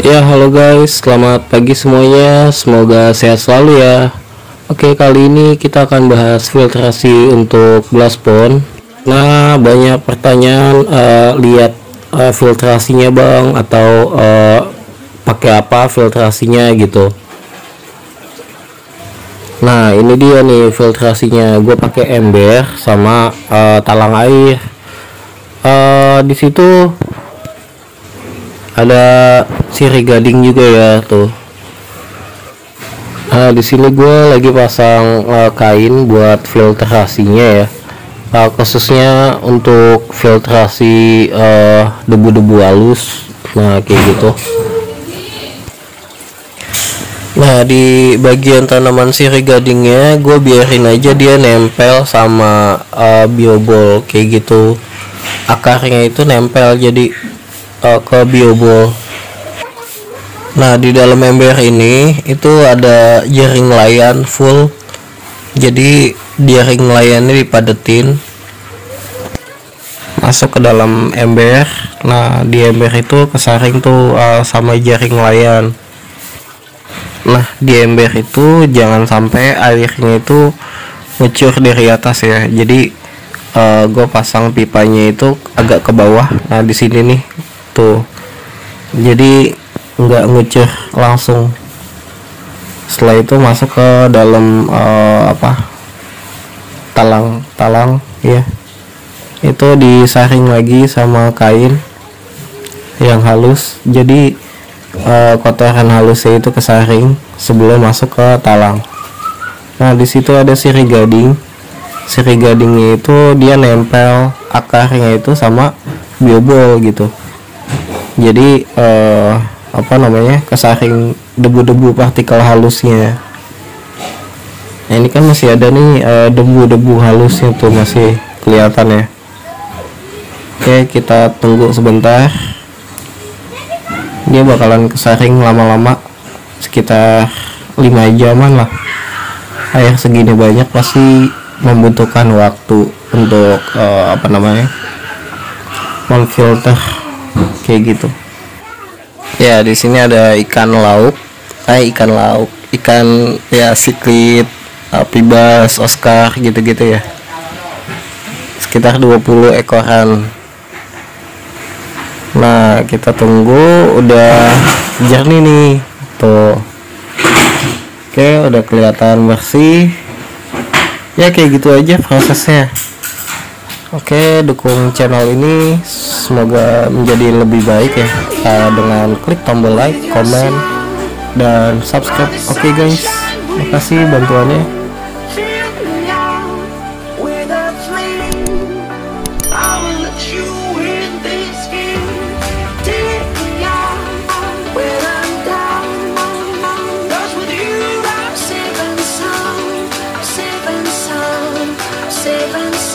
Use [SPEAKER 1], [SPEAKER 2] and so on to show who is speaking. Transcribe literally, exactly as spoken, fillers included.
[SPEAKER 1] Ya, halo guys, selamat pagi semuanya. Semoga sehat selalu ya. Oke, kali ini kita akan bahas filtrasi untuk Blastphone. Nah, banyak pertanyaan, uh, lihat uh, filtrasinya bang, atau uh, pakai apa filtrasinya gitu. Nah, ini dia nih filtrasinya. Gue pakai ember sama uh, talang air. Uh, di situ ada sirih gading juga ya tuh. Nah, di sini gue lagi pasang uh, kain buat filtrasinya ya, uh, khususnya untuk filtrasi uh, debu-debu halus. Nah, kayak gitu. Nah, di bagian tanaman sirih gadingnya gue biarin aja dia nempel sama uh, biobol kayak gitu. Akarnya itu nempel jadi uh, ke biobol. Nah, di dalam ember ini itu ada jaring layan full, jadi jaring layannya dipadetin masuk ke dalam ember. Nah, di ember itu kesaring tuh uh, sama jaring layan. Nah, di ember itu jangan sampai airnya itu ngucur dari atas ya, jadi uh, gue pasang pipanya itu agak ke bawah. Nah, di sini nih tuh, jadi nggak ngucur langsung. Setelah itu masuk ke dalam uh, apa talang talang ya, itu disaring lagi sama kain yang halus, jadi uh, kotoran halusnya itu kesaring sebelum masuk ke talang. Nah, di situ ada sirih gading. Sirih gadingnya itu dia nempel akarnya itu sama biobol gitu, jadi uh, apa namanya kesaring debu-debu partikel halusnya. Nah, ini kan masih ada nih uh, debu-debu halusnya tuh masih kelihatan ya. Oke, kita tunggu sebentar, dia bakalan kesaring lama-lama sekitar lima jaman lah. Air segini banyak pasti membutuhkan waktu untuk uh, apa namanya memfilter kayak gitu. Ya, di sini ada ikan lauk, eh ikan lauk, ikan ya siklit, pibas, Oscar gitu-gitu ya. Sekitar dua puluh ekoran. Nah, kita tunggu, udah jernih nih. Tuh. Oke, udah kelihatan bersih. Ya, kayak gitu aja prosesnya. Oke, dukung channel ini semoga menjadi lebih baik ya, uh, dengan klik tombol like, komen, dan subscribe. Oke guys, makasih bantuannya.
[SPEAKER 2] Saving